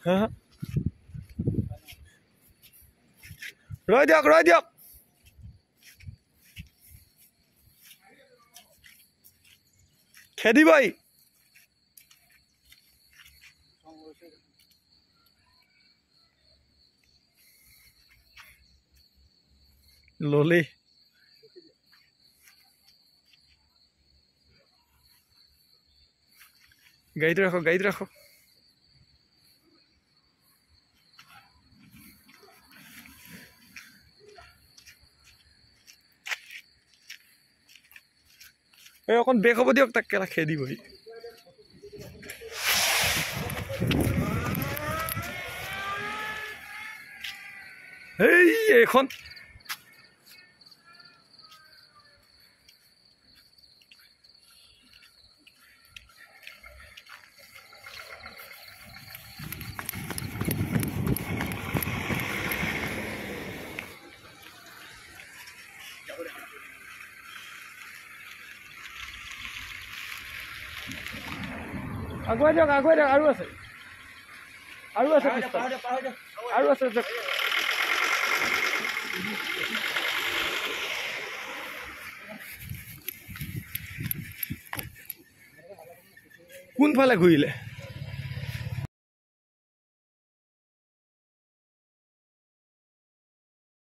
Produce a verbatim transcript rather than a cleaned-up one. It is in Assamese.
ৰৈ দিয়ক ৰৈ দিয়ক খেদিবই ললি গাড়ীত ৰাখক গাড়ীত ৰাখক এই অকণ বেক হ'ব দিয়ক তাক কেলা খেদিবহি এই এইখন আগুৱাই দিয়ক আগুৱাই দিয়ক আৰু আছে আৰু আছে আৰু আছে কোনফালে ঘূৰিলে